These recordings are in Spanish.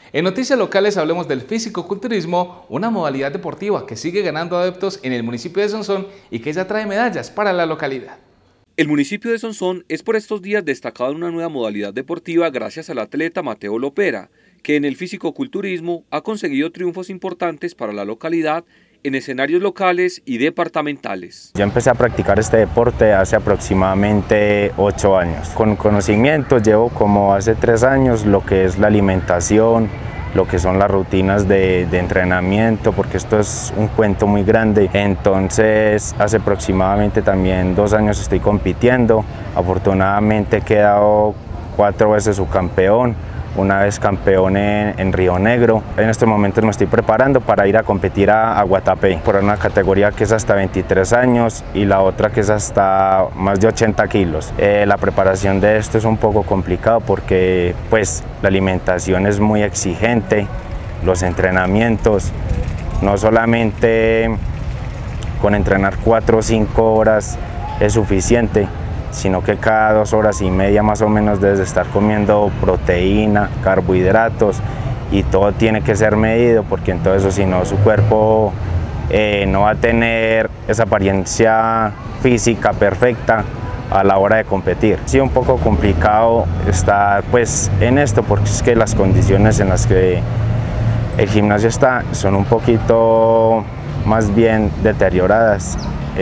En noticias locales hablemos del fisicoculturismo, una modalidad deportiva que sigue ganando adeptos en el municipio de Sonsón y que ya trae medallas para la localidad. El municipio de Sonsón es por estos días destacado en una nueva modalidad deportiva gracias al atleta Mateo Lopera, que en el fisicoculturismo ha conseguido triunfos importantes para la localidad en escenarios locales y departamentales. Yo empecé a practicar este deporte hace aproximadamente 8 años. Con conocimiento llevo como hace 3 años lo que es la alimentación, lo que son las rutinas de entrenamiento, porque esto es un cuento muy grande. Entonces hace aproximadamente también 2 años estoy compitiendo. Afortunadamente he quedado 4 veces subcampeón, una vez campeón en Río Negro. En este momento me estoy preparando para ir a competir a Guatapé por una categoría que es hasta 23 años y la otra que es hasta más de 80 kilos. La preparación de esto es un poco complicado porque pues la alimentación es muy exigente, los entrenamientos, no solamente con entrenar 4 o 5 horas es suficiente, sino que cada 2 horas y media más o menos debes de estar comiendo proteína, carbohidratos, y todo tiene que ser medido, porque entonces si no su cuerpo no va a tener esa apariencia física perfecta a la hora de competir. Sí, un poco complicado estar pues en esto, porque es que las condiciones en las que el gimnasio está son un poquito más bien deterioradas,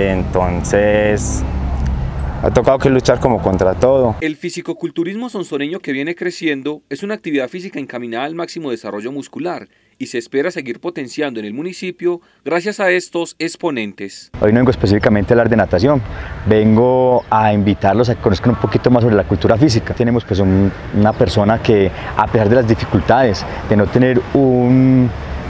entonces ha tocado que luchar como contra todo. El fisicoculturismo sonsoneño, que viene creciendo, es una actividad física encaminada al máximo desarrollo muscular y se espera seguir potenciando en el municipio gracias a estos exponentes. Hoy no vengo específicamente a hablar de natación, vengo a invitarlos a que conozcan un poquito más sobre la cultura física. Tenemos pues una persona que, a pesar de las dificultades, de no tener un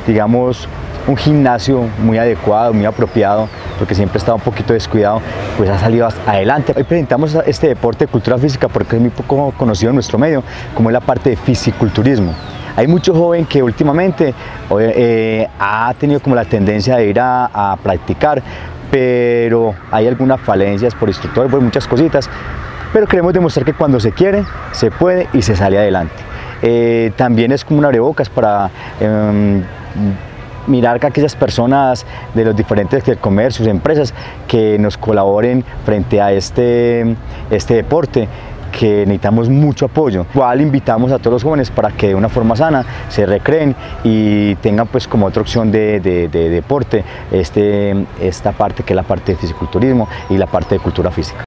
gimnasio muy adecuado, muy apropiado, porque siempre estaba un poquito descuidado, pues ha salido adelante. Hoy presentamos este deporte de cultura física porque es muy poco conocido en nuestro medio, como es la parte de fisiculturismo. Hay mucho joven que últimamente ha tenido como la tendencia de ir a practicar, pero hay algunas falencias por instructores, por muchas cositas, pero queremos demostrar que cuando se quiere, se puede y se sale adelante. También es como un abrebocas para mirar que aquellas personas de los diferentes comercios, empresas que nos colaboren frente a este deporte, que necesitamos mucho apoyo. Igual invitamos a todos los jóvenes para que de una forma sana se recreen y tengan pues como otra opción de deporte esta parte que es la parte de fisiculturismo y la parte de cultura física.